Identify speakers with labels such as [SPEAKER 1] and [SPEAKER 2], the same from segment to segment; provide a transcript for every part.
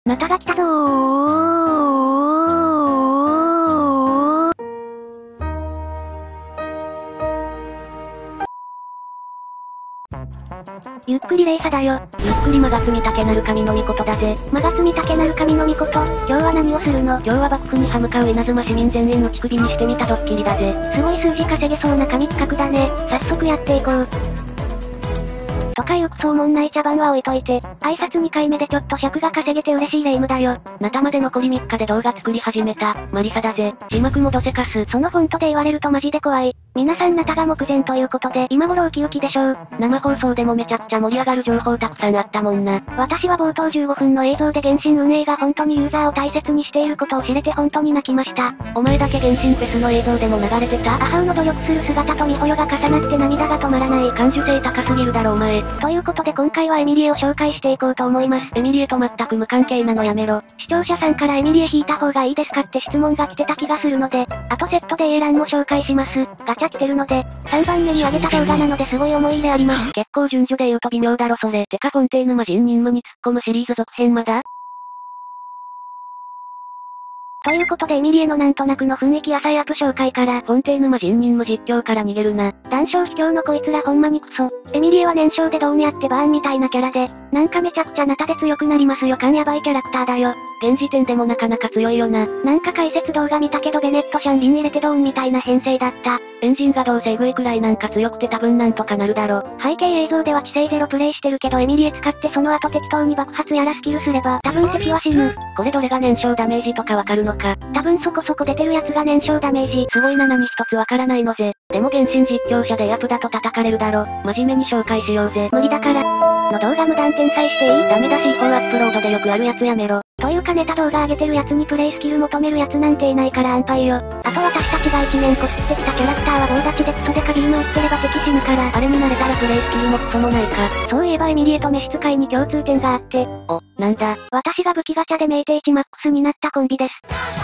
[SPEAKER 1] ナタが来たぞー。ゆっくりレイサだよ。ゆっくり間が積み竹なる神の御事だぜ。間が積み竹なる神の御事。今日は何をするの？今日は幕府に歯向かう稲妻市民全員を乳首にしてみたドッキリだぜ。すごい数字稼げそうな神企画だね。早速やっていこう。とかいうクソおもんない茶番は置いといて、挨拶2回目でちょっと尺が稼げて嬉しいレイムだよ。ナタまで残り3日で動画作り始めた、マリサだぜ。字幕もどせかす。そのフォントで言われるとマジで怖い。皆さんナタが目前ということで今頃ウキウキでしょう。生放送でもめちゃくちゃ盛り上がる情報たくさんあったもんな。私は冒頭15分の映像で原神運営が本当にユーザーを大切にしていることを知れて本当に泣きました。お前だけ原神フェスの映像でも流れてた？母の努力する姿とミホヨが重なって涙が止まらない。感受性高すぎるだろお前。ということで今回はエミリエを紹介していこうと思います。エミリエと全く無関係なのやめろ。視聴者さんからエミリエ引いた方がいいですかって質問が来てた気がするので、あとセットで A 欄も紹介します。ガチャ来てるので、3番目に上げた動画なのですごい思い入れあります。結構順序で言うと微妙だろそれ。てかフォンテーヌ魔人任務に突っ込むシリーズ続編まだ？ということでエミリエのなんとなくの雰囲気や再アップ紹介から、フォンテーヌ魔人任務実況から逃げるな。談笑卑怯のこいつらほんまにクソ。エミリエは年少でドーンやってバーンみたいなキャラで、なんかめちゃくちゃナタで強くなりますよ感やばいキャラクターだよ。現時点でもなかなか強いよな。なんか解説動画見たけどベネットシャンリン入れてドーンみたいな編成だった。エンジンがどうせエグいくらいなんか強くて多分なんとかなるだろ。背景映像では知性ゼロプレイしてるけどエミリエ使ってその後適当に爆発やらスキルすれば多分敵は死ぬ。これどれが燃焼ダメージとかわかるのか。多分そこそこ出てるやつが燃焼ダメージ。すごいな何一つわからないのぜ。でも原神実況者でアップだと叩かれるだろ。真面目に紹介しようぜ。無理だから。の動画無断転載していい？ダメだし違法アップロードでよくあるやつやめろ。というかネタ動画上げてるやつにプレイスキル求めるやつなんていないから安牌よ。あと私たちが1年こすってきたキャラクターは棒立ちでクソでかビーム打ってれば敵死ぬから。あれに慣れたらプレイスキルもクソもないか。そういえばエミリエと召使いに共通点があって。お、なんだ。私が武器ガチャでメイテ1マックスになったコンビです。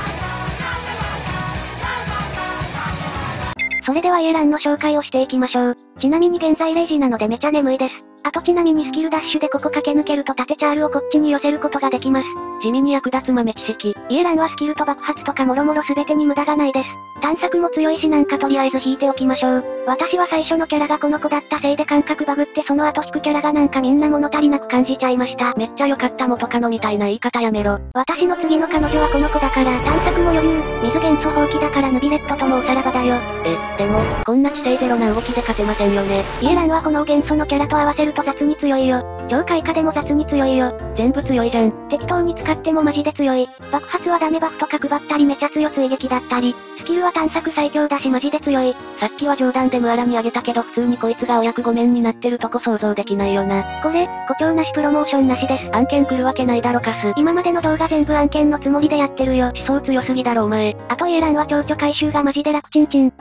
[SPEAKER 1] それでは A 欄の紹介をしていきましょう。ちなみに現在0時なのでめちゃ眠いです。あとちなみにスキルダッシュでここ駆け抜けると縦チャールをこっちに寄せることができます。地味に役立つ豆知識。A 欄はスキルと爆発とかもろもろ全てに無駄がないです。探索も強いしなんかとりあえず引いておきましょう。私は最初のキャラがこの子だったせいで感覚バグってその後引くキャラがなんかみんな物足りなく感じちゃいました。めっちゃ良かった元カノみたいな言い方やめろ。私の次の彼女はこの子だから探索も余裕。水元素放棄だからヌビレットともおさらばだよ。でも、こんな知性ゼロな動きで勝てませんよね。A 欄は炎元素のキャラと合わせると雑に強いよ。超開花でも雑に強いよ。全部強いじゃん。適当に使ってもマジで強い。爆発はダメバフとか配ったりめちゃ強追撃だったり。スキルは探索最強だしマジで強い。さっきは冗談でムアラにあげたけど普通にこいつがお役御免になってるとこ想像できないよな。これ、誇張なしプロモーションなしです。案件来るわけないだろカス。今までの動画全部案件のつもりでやってるよ。思想強すぎだろお前。あと A 欄は蝶々回収がマジで楽ちんちん。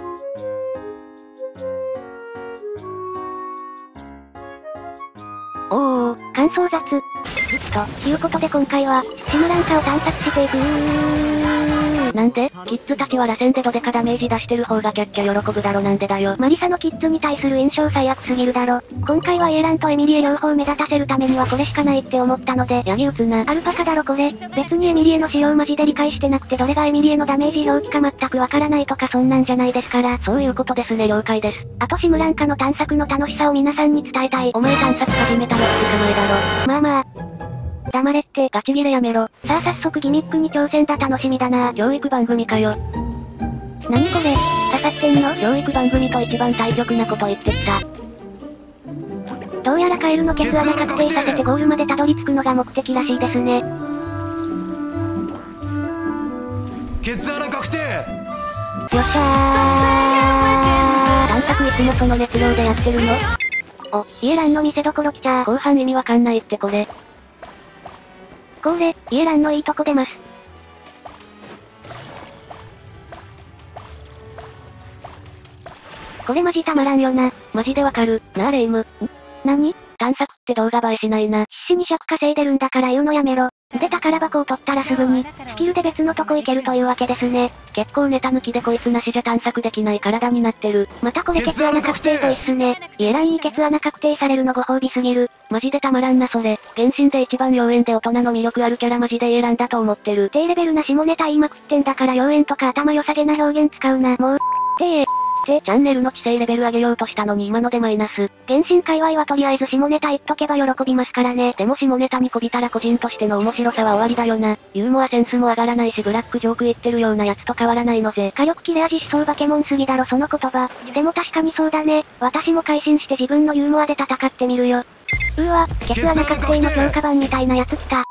[SPEAKER 1] おー、感想雑。ということで今回は、シムランカを探索していくなんでキッズたちは螺旋でどでかダメージ出してる方がキャッキャ喜ぶだろなんでだよ。マリサのキッズに対する印象最悪すぎるだろ。今回は A 欄とエミリエ両方目立たせるためにはこれしかないって思ったので、ヤギ打つな。アルパカだろこれ。別にエミリエの仕様マジで理解してなくてどれがエミリエのダメージ表記か全くわからないとかそんなんじゃないですから。そういうことですね了解です。あとシムランカの探索の楽しさを皆さんに伝えたい。お前探索始めたの2日前だろ。まあまあ。黙れってガチギレやめろ。さあ早速ギミックに挑戦だ楽しみだな。教育番組かよ。何これ刺さってんの？教育番組と一番対極なこと言ってきた。どうやらカエルのケツ穴確定させてゴールまでたどり着くのが目的らしいですね。
[SPEAKER 2] ケツ穴確定。よっし
[SPEAKER 1] ゃー。探索いつもその熱量でやってるの？お、イエランの見せ所来ちゃー。後半意味わかんないってこれ。これ、イエランのいいとこ出ます。これマジたまらんよな。マジでわかる。なあレイム。何？ 探索って動画映えしないな。必死に尺稼いでるんだから言うのやめろ。で宝箱を取ったらすぐに、スキルで別のとこ行けるというわけですね。結構ネタ抜きでこいつなしじゃ探索できない体になってる。またこれケツ穴確定ぽいっすね。イエランにケツ穴確定されるのご褒美すぎる。マジでたまらんなそれ。原神で一番妖艶で大人の魅力あるキャラマジでイエランだと思ってる。低レベルな下ネタ言いまくってんだから妖艶とか頭良さげな表現使うな。もう、チャンネルの知性レベル上げようとしたのに今のでマイナス。原神界隈はとりあえず下ネタ言っとけば喜びますからね。でも下ネタにこびたら個人としての面白さは終わりだよな。ユーモアセンスも上がらないしブラックジョーク言ってるようなやつと変わらないのぜ。火力切れ味しそうバケモンすぎだろその言葉。でも確かにそうだね。私も改心して自分のユーモアで戦ってみるよ。ケツ穴確定の強化版みたいなやつ来た。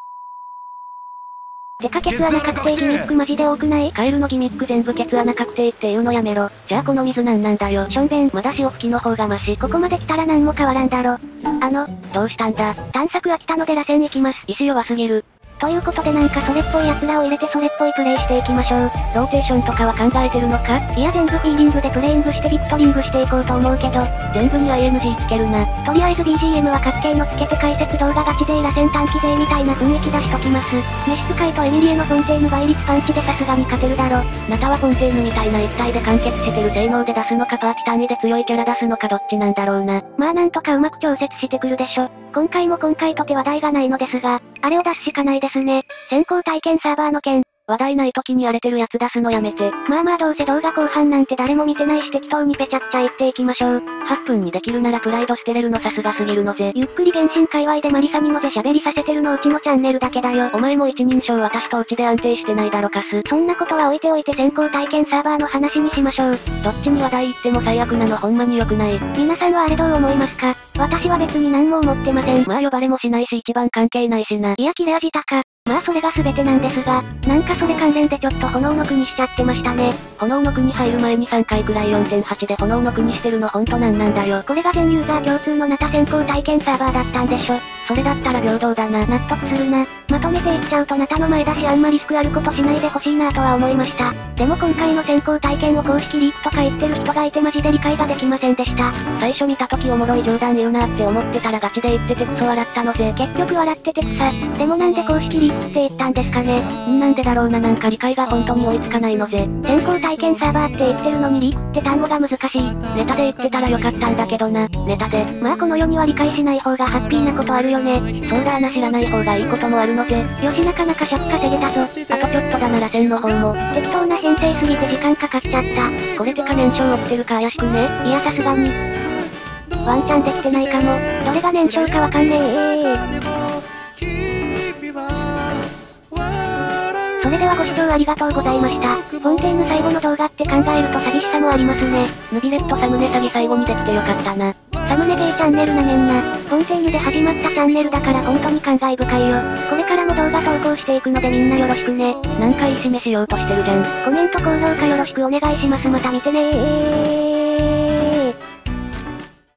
[SPEAKER 1] てかケツ穴確定ギミックマジで多くない？カエルのギミック全部ケツ穴確定っていうのやめろ。じゃあこの水なんだよ。しょんべんまだ潮吹きの方がマシ。ここまで来たら何も変わらんだろ。どうしたんだ？探索飽きたので螺旋行きます。石弱すぎる。ということでなんかそれっぽい奴らを入れてそれっぽいプレイしていきましょう。ローテーションとかは考えてるのか？いや全部フィーリングでプレイングしてビクトリングしていこうと思うけど、全部に ING つけるな。とりあえず BGM は各系のつけて解説動画ガチ勢螺旋短期勢みたいな雰囲気出しときます。召使いとエミリエのフォンテーヌ倍率パンチでさすがに勝てるだろ。ナタはフォンテーヌみたいな一体で完結してる性能で出すのかパーティ単位で強いキャラ出すのかどっちなんだろうな。まあなんとかうまく調節してくるでしょ。今回とて話題がないのですが、あれを出すしかないですね。先行体験サーバーの件。話題ない時に荒れてるやつ出すのやめて。まあどうせ動画後半なんて誰も見てないし適当にペチャッチャ言っていきましょう。8分にできるならプライド捨てれるのさすがすぎるのぜ。ゆっくり原神界隈でマリサにのぜ喋りさせてるのうちのチャンネルだけだよ。お前も一人称私とうちで安定してないだろカス。そんなことは置いておいて先行体験サーバーの話にしましょう。どっちに話題言っても最悪なのほんまに良くない。皆さんはあれどう思いますか？私は別に何も思ってません。まあ呼ばれもしないし一番関係ないしな。いや切れ味高。まあそれが全てなんですが、なんかそれ関連でちょっと炎の国しちゃってましたね。炎の国入る前に3回くらい 4.8 で炎の国してるのほんとなんだよ。これが全ユーザー共通のナタ先行体験サーバーだったんでしょ。それだったら平等だな。納得するな。まとめていっちゃうとナタの前だしあんまリスクあることしないでほしいなとは思いました。でも今回の先行体験を公式リークとか言ってる人がいてマジで理解ができませんでした。最初見た時おもろい冗談言うなって思ってたらガチで言っててクソ笑ったのぜ。結局笑ってて草。でもなんで公式リークって言ったんですかね。なんでだろうな。なんか理解が本当に追いつかないのぜ。先行体験サーバーって言ってるのにリークって単語が難しい。ネタで言ってたらよかったんだけどな。ネタで。まあこの世には理解しない方がハッピーなことあるよね。そうだな知らない方がいいこともあるのぜ。よしなかなか尺稼げたぞ。あとちょっとだなら線の方も。適当な編成すぎて時間かかっちゃった。これてか燃焼起きてるか怪しくね？いやさすがに。ワンチャンできてないかも。どれが燃焼かわかんねえ。それではご視聴ありがとうございました。フォンテーヌ最後の動画って考えると寂しさもありますね。ヌビレットサムネ詐欺最後にできてよかったな。サムネゲーチャンネルなめんな。フォンテーヌで始まったチャンネルだから本当に感慨深いよ。これからも動画投稿していくのでみんなよろしくね。なんかいい締めしようとしてるじゃん。コメント高評価よろしくお願いします。また見てねー。